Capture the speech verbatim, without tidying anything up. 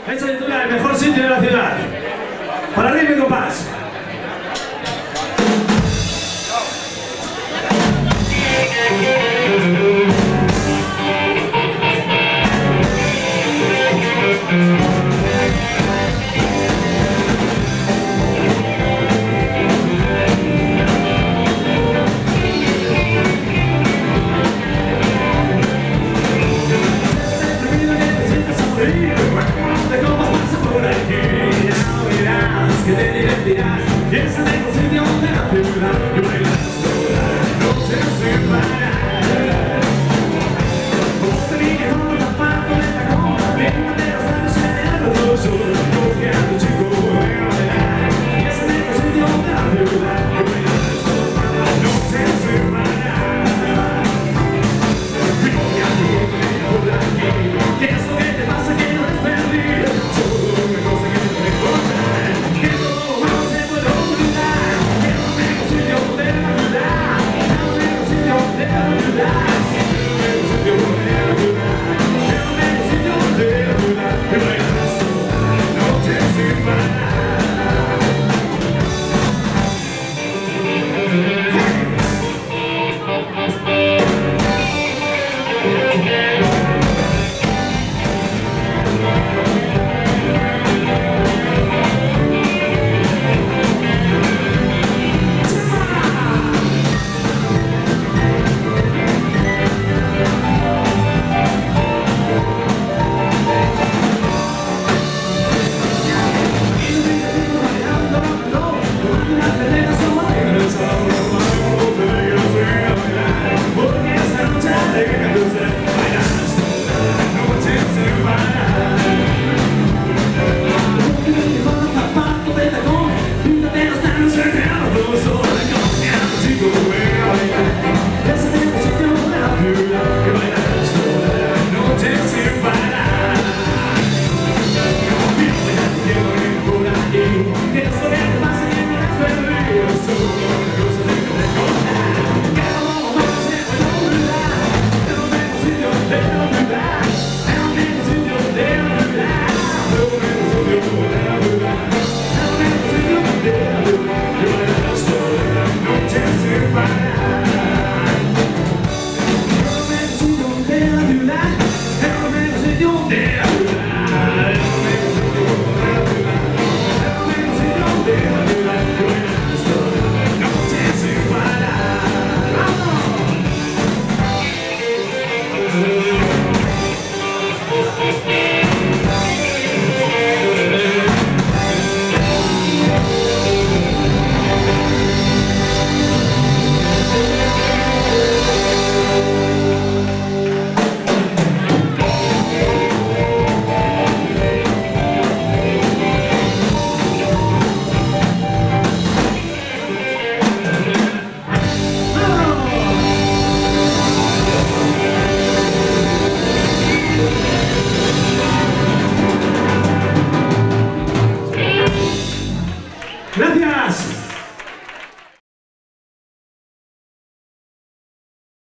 Hecho titular, el mejor sitio de la ciudad. Para ritmo y compás. Que te divertirás, y es el mejor sitio de la ciudad, y bailas sola, no se separar. Como te dije con los zapatos de tacón, viéndote los labios en el rostro, porque a tu chico voy a bailar, y es el mejor sitio de la ciudad, y bailas sola, no se separar. Y voy a decirte por aquí, ¿qué es lo que te pasa que no es perdido? Solo una cosa que no te encontrar. Yeah.